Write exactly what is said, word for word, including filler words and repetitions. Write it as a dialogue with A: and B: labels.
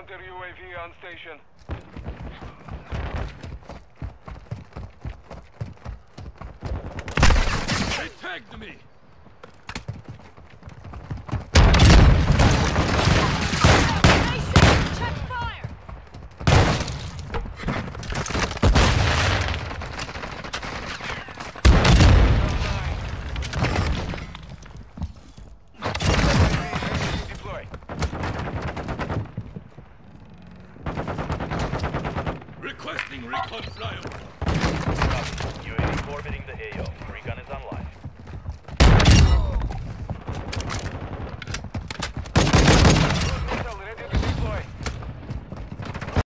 A: counter U A V on station.
B: They tagged me!
C: Check fire!
A: Deploy.
B: Requesting recon flyover.
D: U A V orbiting the A O. Recon is online.